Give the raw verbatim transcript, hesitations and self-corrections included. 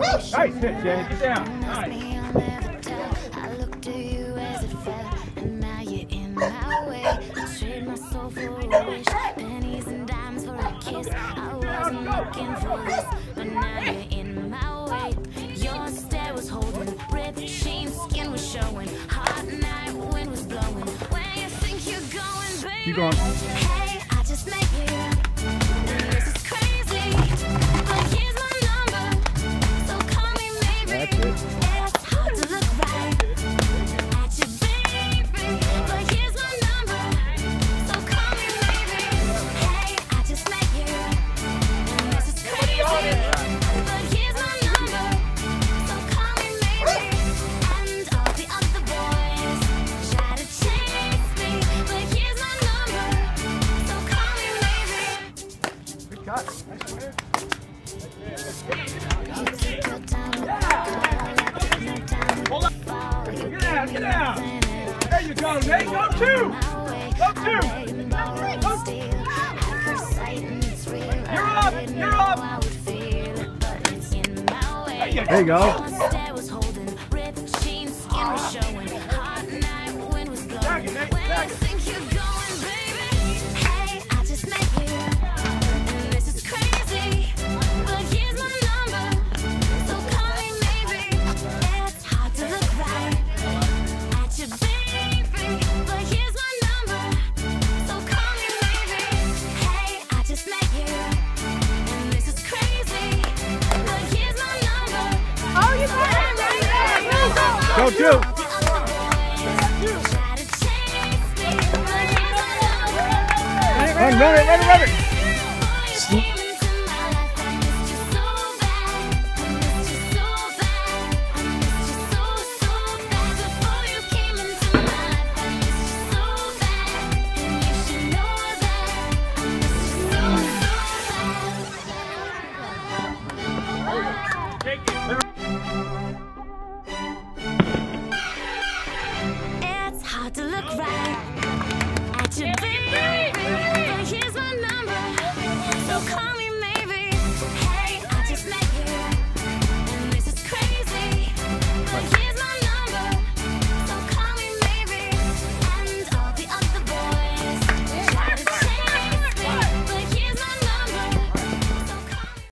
Nice hit, Jay. Get down. Nice. I looked to you as it fell, and now you're in my way. I trade my soul for a wish, pennies and dimes for a kiss. I wasn't looking for this, but now you're in my way. Your stare was holding, ripped jeans, skin was showing, hot night, wind was blowing. Where you think you're going, baby? Keep going. Hey, I just met you. This is crazy, but here's my number, so call me maybe. That's it. It's hard to look right at you, baby, but here's my number, so call me maybe. Hey, I just met you, and this is crazy, but here's my number, so call me maybe. And all the other boys try to chase me, but here's my number, so call me maybe. Good cut. Nice win. You took your time to call, I took no time to fall. You Get down, get down. There you go, Nate. Go two. Go two. You're up. You're up. There you go. Go two. Run, run it, run it, run it.